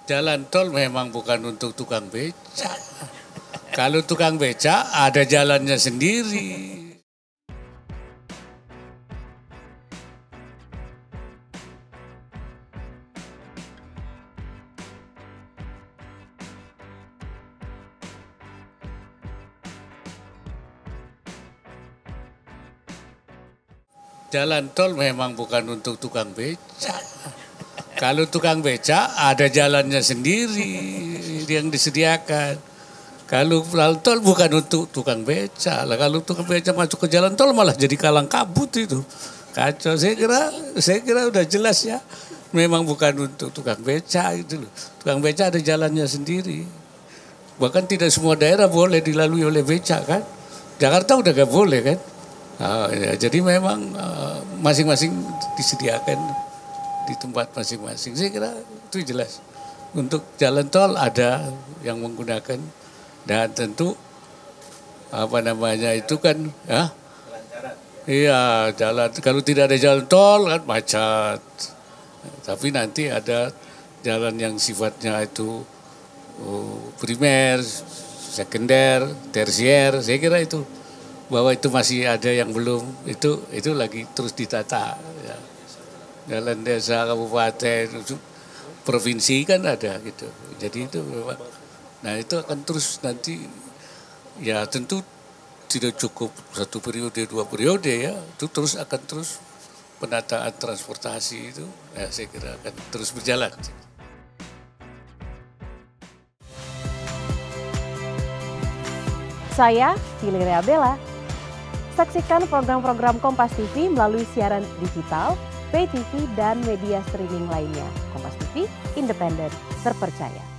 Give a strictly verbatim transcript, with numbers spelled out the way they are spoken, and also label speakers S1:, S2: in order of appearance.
S1: Jalan tol memang bukan untuk tukang becak. Kalau tukang becak ada jalannya sendiri. Jalan tol memang bukan untuk tukang becak. Kalau tukang becak ada jalannya sendiri yang disediakan. Kalau jalan tol bukan untuk tukang becak. Lah kalau tukang becak masuk ke jalan tol malah jadi kalang kabut itu. Kacau. Saya kira saya kira udah jelas ya. Memang bukan untuk tukang becak itu loh. Tukang becak ada jalannya sendiri. Bahkan tidak semua daerah boleh dilalui oleh becak kan. Jakarta udah gak boleh kan. Nah, ya, jadi memang uh, masing-masing disediakan di tempat masing-masing. Saya kira itu jelas. Untuk jalan tol ada yang menggunakan dan tentu apa namanya itu kan ya. Iya, jalan kalau tidak ada jalan tol kan macet. Tapi nanti ada jalan yang sifatnya itu uh, primer, sekunder, tersier. Saya kira itu bahwa itu masih ada yang belum, itu itu lagi terus ditata ya. Jalan desa, kabupaten, provinsi kan ada gitu. Jadi itu memang, nah itu akan terus nanti ya tentu tidak cukup satu periode, dua periode ya. Itu terus akan terus penataan transportasi itu ya saya kira akan terus berjalan.
S2: Saya Valeria Bella. Saksikan program-program Kompas T V melalui siaran digital, pay T V, dan media streaming lainnya. Kompas T V, independen, terpercaya.